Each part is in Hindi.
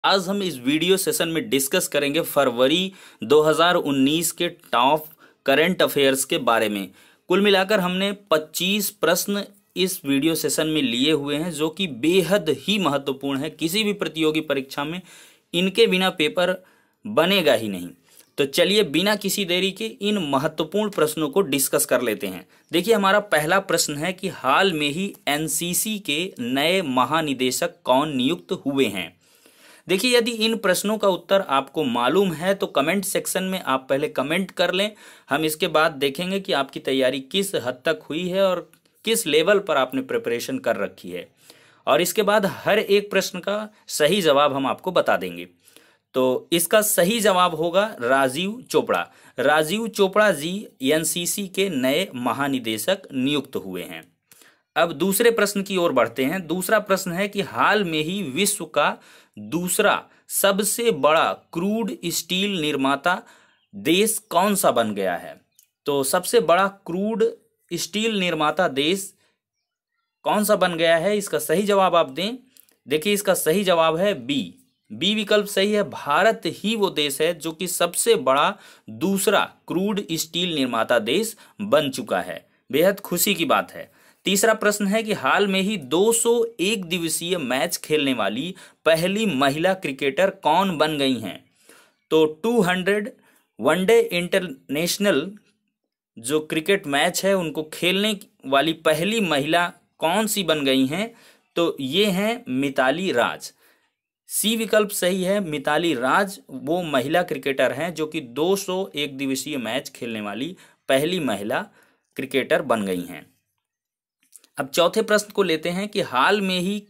आज हम इस वीडियो सेशन में डिस्कस करेंगे फरवरी 2019 के टॉप करंट अफेयर्स के बारे में। कुल मिलाकर हमने 25 प्रश्न इस वीडियो सेशन में लिए हुए हैं जो कि बेहद ही महत्वपूर्ण है। किसी भी प्रतियोगी परीक्षा में इनके बिना पेपर बनेगा ही नहीं। तो चलिए बिना किसी देरी के इन महत्वपूर्ण प्रश्नों को डिस्कस कर लेते हैं। देखिए, हमारा पहला प्रश्न है कि हाल में ही एनसीसी के नए महानिदेशक कौन नियुक्त हुए हैं। देखिए, यदि इन प्रश्नों का उत्तर आपको मालूम है तो कमेंट सेक्शन में आप पहले कमेंट कर लें। हम इसके बाद देखेंगे कि आपकी तैयारी किस हद तक हुई है और किस लेवल पर आपने प्रिपरेशन कर रखी है, और इसके बाद हर एक प्रश्न का सही जवाब हम आपको बता देंगे। तो इसका सही जवाब होगा राजीव चोपड़ा। राजीव चोपड़ा जी एनसीसी के नए महानिदेशक नियुक्त हुए हैं। अब दूसरे प्रश्न की ओर बढ़ते हैं। दूसरा प्रश्न है कि हाल में ही विश्व का दूसरा सबसे बड़ा क्रूड स्टील निर्माता देश कौन सा बन गया है। तो सबसे बड़ा क्रूड स्टील निर्माता देश कौन सा बन गया है, इसका सही जवाब आप दें। देखिए, इसका सही जवाब है बी विकल्प सही है। भारत ही वो देश है जो कि सबसे बड़ा दूसरा क्रूड स्टील निर्माता देश बन चुका है। बेहद खुशी की बात है। तीसरा प्रश्न है कि हाल में ही 201 दिवसीय मैच खेलने वाली पहली महिला क्रिकेटर कौन बन गई हैं। तो 200 वनडे इंटरनेशनल जो क्रिकेट मैच है उनको खेलने वाली पहली महिला कौन सी बन गई हैं। तो ये हैं मिताली राज। सी विकल्प सही है। मिताली राज वो महिला क्रिकेटर हैं जो कि 201 दिवसीय मैच खेलने वाली पहली महिला क्रिकेटर बन गई हैं। अब चौथे प्रश्न को लेते हैं कि हाल में ही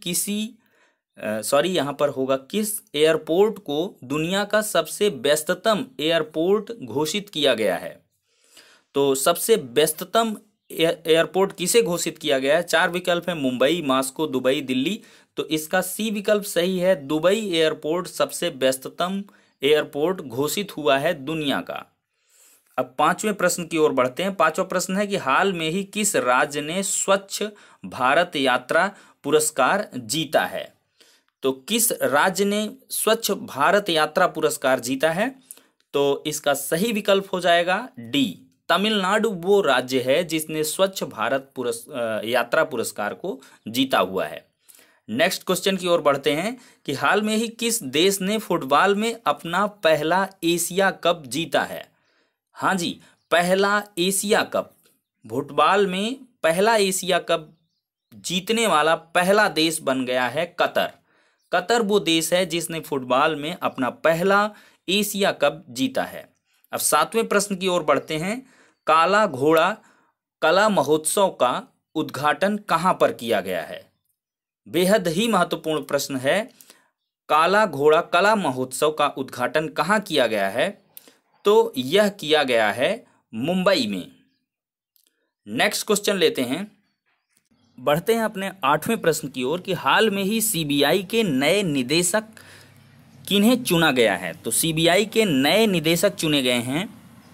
यहाँ पर होगा किस एयरपोर्ट को दुनिया का सबसे व्यस्ततम एयरपोर्ट घोषित किया गया है। तो सबसे व्यस्ततम एयरपोर्ट किसे घोषित किया गया है। चार विकल्प है, मुंबई, मॉस्को, दुबई, दिल्ली। तो इसका सी विकल्प सही है। दुबई एयरपोर्ट सबसे व्यस्ततम एयरपोर्ट घोषित हुआ है दुनिया का। अब पांचवें प्रश्न की ओर बढ़ते हैं। पांचवा प्रश्न है कि हाल में ही किस राज्य ने स्वच्छ भारत यात्रा पुरस्कार जीता है। तो किस राज्य ने स्वच्छ भारत यात्रा पुरस्कार जीता है। तो इसका सही विकल्प हो जाएगा डी, तमिलनाडु वो राज्य है जिसने स्वच्छ भारत यात्रा पुरस्कार को जीता हुआ है। नेक्स्ट क्वेश्चन की ओर बढ़ते हैं कि हाल में ही किस देश ने फुटबॉल में अपना पहला एशिया कप जीता है। हाँ जी, पहला एशिया कप, फुटबॉल में पहला एशिया कप जीतने वाला पहला देश बन गया है कतर। कतर वो देश है जिसने फुटबॉल में अपना पहला एशिया कप जीता है। अब सातवें प्रश्न की ओर बढ़ते हैं। काला घोड़ा कला महोत्सव का उद्घाटन कहाँ पर किया गया है। बेहद ही महत्वपूर्ण प्रश्न है। काला घोड़ा कला महोत्सव का उद्घाटन कहाँ किया गया है। तो यह किया गया है मुंबई में। नेक्स्ट क्वेश्चन लेते हैं। बढ़ते हैं अपने आठवें प्रश्न की ओर कि हाल में ही सीबीआई के नए निदेशक किन्हें चुना गया है। तो सीबीआई के नए निदेशक चुने गए हैं।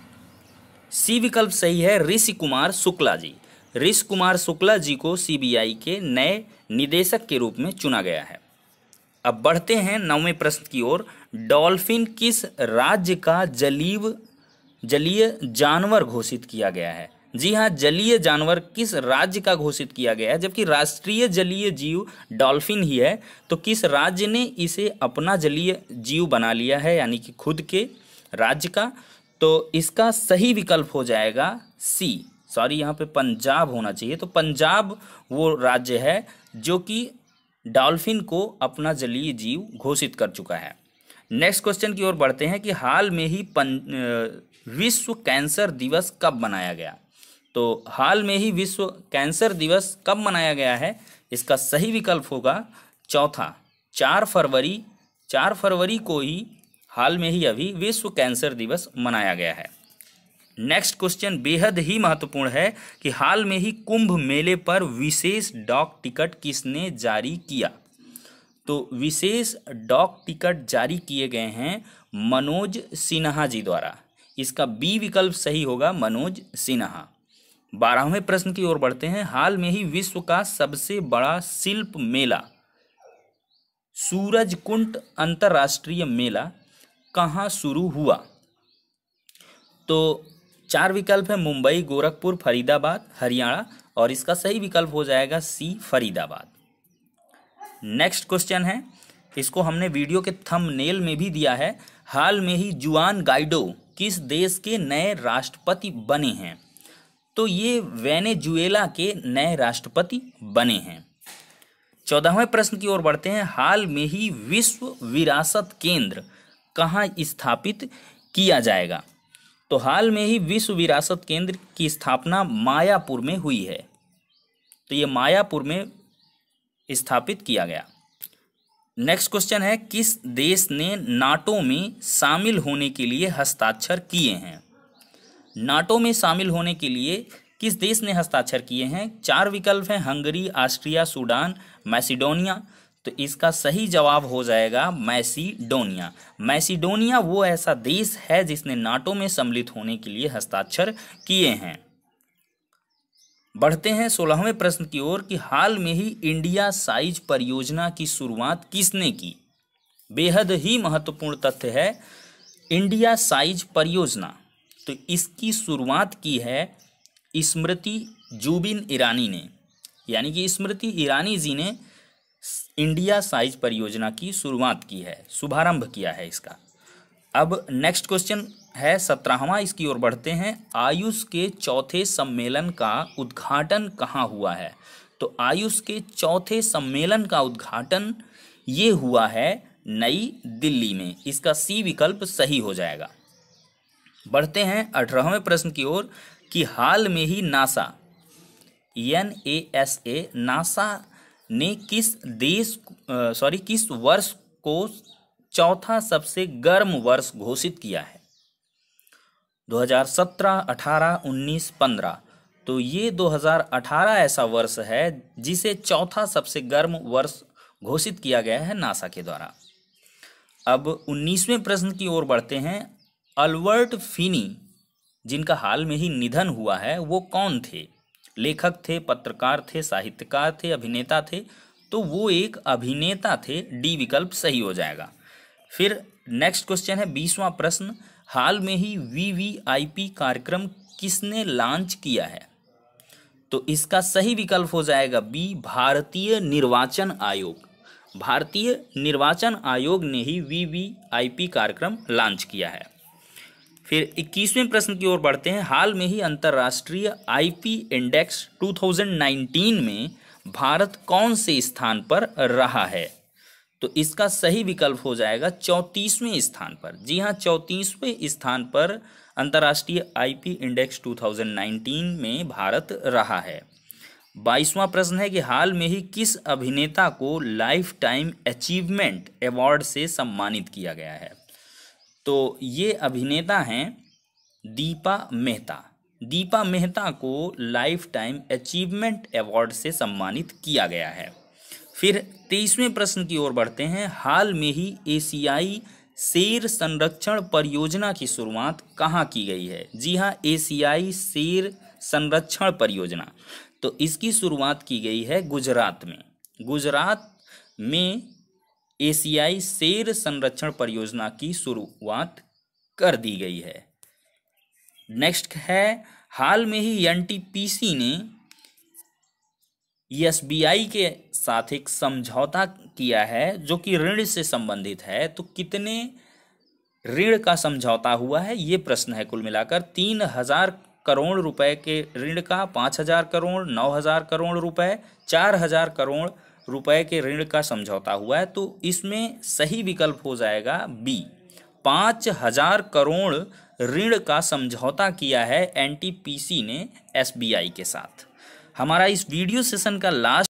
सी विकल्प सही है, ऋषि कुमार शुक्ला जी। ऋषि कुमार शुक्ला जी को सीबीआई के नए निदेशक के रूप में चुना गया है। अब बढ़ते हैं नौवें प्रश्न की ओर। डॉल्फिन किस राज्य का जलीय जानवर घोषित किया गया है। जी हाँ, जलीय जानवर किस राज्य का घोषित किया गया है। जबकि राष्ट्रीय जलीय जीव डॉल्फिन ही है, तो किस राज्य ने इसे अपना जलीय जीव बना लिया है, यानी कि खुद के राज्य का। तो इसका सही विकल्प हो जाएगा सी, यहाँ पे पंजाब होना चाहिए। तो पंजाब वो राज्य है जो कि डॉल्फिन को अपना जलीय जीव घोषित कर चुका है। नेक्स्ट क्वेश्चन की ओर बढ़ते हैं कि हाल में ही विश्व कैंसर दिवस कब मनाया गया। तो हाल में ही विश्व कैंसर दिवस कब मनाया गया है, इसका सही विकल्प होगा चौथा, 4 फरवरी को ही हाल में ही अभी विश्व कैंसर दिवस मनाया गया है। नेक्स्ट क्वेश्चन बेहद ही महत्वपूर्ण है कि हाल में ही कुंभ मेले पर विशेष डाक टिकट किसने जारी किया। तो विशेष डाक टिकट जारी किए गए हैं मनोज सिन्हा जी द्वारा। इसका बी विकल्प सही होगा, मनोज सिन्हा। 12वें प्रश्न की ओर बढ़ते हैं। हाल में ही विश्व का सबसे बड़ा शिल्प मेला सूरजकुंड अंतर्राष्ट्रीय मेला कहाँ शुरू हुआ? तो 4 विकल्प है, मुंबई, गोरखपुर, फरीदाबाद, हरियाणा, और इसका सही विकल्प हो जाएगा सी, फरीदाबाद। नेक्स्ट क्वेश्चन है, इसको हमने वीडियो के थंबनेल में भी दिया है। हाल में ही जुआन गाइडो किस देश के नए राष्ट्रपति बने हैं? तो ये वेनेजुएला के नए राष्ट्रपति बने हैं। 14वें प्रश्न की ओर बढ़ते हैं। हाल में ही विश्व विरासत केंद्र कहाँ स्थापित किया जाएगा? तो हाल में ही विश्व विरासत केंद्र की स्थापना मायापुर में हुई है। तो ये मायापुर में स्थापित किया गया। नेक्स्ट क्वेश्चन है, किस देश ने नाटो में शामिल होने के लिए हस्ताक्षर किए हैं? नाटो में शामिल होने के लिए किस देश ने हस्ताक्षर किए हैं? 4 विकल्प हैं, हंगरी, ऑस्ट्रिया, सूडान, मैसिडोनिया। तो इसका सही जवाब हो जाएगा मैसिडोनिया। मैसिडोनिया वो ऐसा देश है जिसने नाटो में सम्मिलित होने के लिए हस्ताक्षर किए हैं। बढ़ते हैं 16वें प्रश्न की ओर कि हाल में ही इंडिया साइज परियोजना की शुरुआत किसने की? बेहद ही महत्वपूर्ण तथ्य है इंडिया साइज परियोजना। तो इसकी शुरुआत की है स्मृति जुबिन ईरानी ने, यानी कि स्मृति ईरानी जी ने इंडिया साइज परियोजना की शुरुआत की है, शुभारंभ किया है इसका। अब नेक्स्ट क्वेश्चन है 17वां, इसकी ओर बढ़ते हैं। आयुष के चौथे सम्मेलन का उद्घाटन कहाँ हुआ है? तो आयुष के चौथे सम्मेलन का उद्घाटन ये हुआ है नई दिल्ली में। इसका सी विकल्प सही हो जाएगा। बढ़ते हैं 18वें प्रश्न की ओर कि हाल में ही नासा नासा ने किस वर्ष को चौथा सबसे गर्म वर्ष घोषित किया है? 2017, 18, 19, 15। तो ये 2018 ऐसा वर्ष है जिसे चौथा सबसे गर्म वर्ष घोषित किया गया है नासा के द्वारा। अब 19वें प्रश्न की ओर बढ़ते हैं। अल्बर्ट फिनी जिनका हाल में ही निधन हुआ है वो कौन थे? लेखक थे, पत्रकार थे, साहित्यकार थे, अभिनेता थे? तो वो एक अभिनेता थे, डी विकल्प सही हो जाएगा। फिर नेक्स्ट क्वेश्चन है 20वां प्रश्न। हाल में ही वीवीआईपी कार्यक्रम किसने लॉन्च किया है? तो इसका सही विकल्प हो जाएगा बी, भारतीय निर्वाचन आयोग। भारतीय निर्वाचन आयोग ने ही वीवीआईपी कार्यक्रम लॉन्च किया है। फिर 21वें प्रश्न की ओर बढ़ते हैं। हाल में ही अंतर्राष्ट्रीय आईपी इंडेक्स 2019 में भारत कौन से स्थान पर रहा है? तो इसका सही विकल्प हो जाएगा 34वें स्थान पर। जी हाँ, 34वें स्थान पर अंतर्राष्ट्रीय आईपी इंडेक्स 2019 में भारत रहा है। 22वां प्रश्न है कि हाल में ही किस अभिनेता को लाइफ टाइम अचीवमेंट अवार्ड से सम्मानित किया गया है? तो ये अभिनेता हैं दीपा मेहता। दीपा मेहता को लाइफ टाइम अचीवमेंट अवार्ड से सम्मानित किया गया है। फिर 23वें प्रश्न की ओर बढ़ते हैं। हाल में ही एशियाई शेर संरक्षण परियोजना की शुरुआत कहाँ की गई है? जी हाँ, एशियाई शेर संरक्षण परियोजना। तो इसकी शुरुआत की गई है गुजरात में। गुजरात में एशियाई शेर संरक्षण परियोजना की शुरुआत कर दी गई है। नेक्स्ट है, हाल में ही एनटीपीसी ने एसबीआई के साथ एक समझौता किया है जो कि ऋण से संबंधित है। तो कितने ऋण का समझौता हुआ है ये प्रश्न है। कुल मिलाकर 3000 करोड़ रुपए के ऋण का, 5000 करोड़, 9000 करोड़ रुपए, 4000 करोड़ रुपए के ऋण का समझौता हुआ है। तो इसमें सही विकल्प हो जाएगा बी, 5000 करोड़ ऋण का समझौता किया है एनटीपीसी ने एसबीआई के साथ। हमारा इस वीडियो सेशन का लास्ट